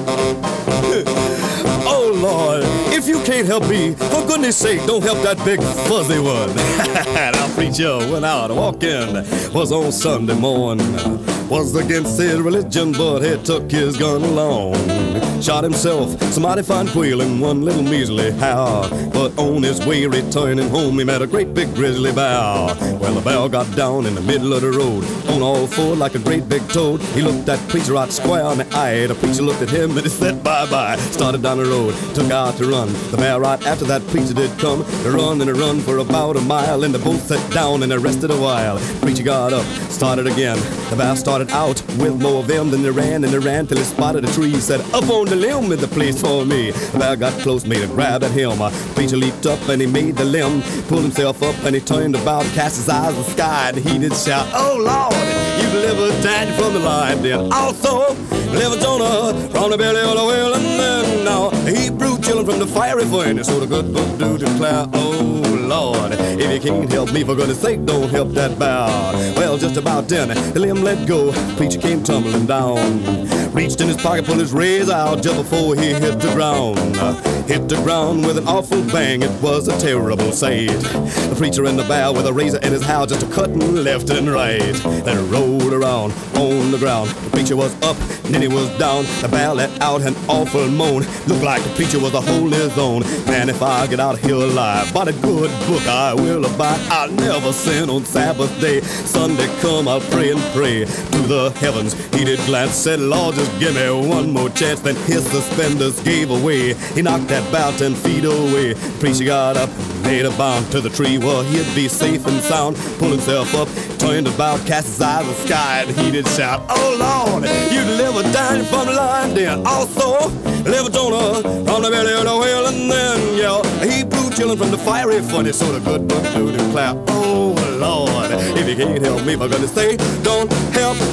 Oh, Lord, if you can't help me, for goodness sake, don't help that big fuzzy one. Our preacher went out walking, was on Sunday morning. Was against his religion, but he took his gun along. Shot himself, somebody found quail in one little measly how. But on his way returning home, he met a great big grizzly bear. Well, the bear got down in the middle of the road, on all four like a great big toad. He looked that preacher right square on the eye. The preacher looked at him and he said bye-bye. Started down the road, took out to run. The bear right after that preacher did come. They run and they run for about a mile, and they both sat down and they rested a while. Preacher got up, started again. The bear started out with more vim than they ran, and they ran till he spotted a tree. He said, up on the limb is the place for me. The bear got close, made a grab at him. Preacher leaped up and he made the limb, pulled himself up and he turned about, cast his eyes to the sky, and he did shout, oh Lord, you delivered Daddy from the lion den. Also, delivered Jonah from the belly of the whale, and then now Hebrew children from the fiery furnace. So the good book do declare, oh Lord, if you can't help me, for goodness sake, don't help that bear. Well, just about then, the limb let go, preacher came tumbling down. Reached in his pocket, pulled his razor out just before he hit the ground. Hit the ground with an awful bang, it was a terrible sight. The preacher and the bear with a razor in his house, just a cutting left and right. Then rolled around on the ground. The preacher was up, and then he was down. The bear let out an awful moan. Looked like the preacher was a holding his own. Man, if I get out here alive, by the good book I will abide. I'll never sin on Sabbath day. Sunday come, I'll pray and pray to the heavens. He did glance, said, Lord, just give me one more chance. Then his suspenders gave away. He knocked that bow 10 feet away. The preacher got up, made a bound to the tree where he'd be safe and sound. Pulled himself up, turned about, cast his eyes to the sky, and he did shout, oh Lord, you delivered Daniel from the lion den. Also, delivered Jonah from the belly of the whale, and then, yeah, Hebrew children from the fiery furnace. So the good book do declare, oh Lord, if you can't help me, for goodness sake, don't help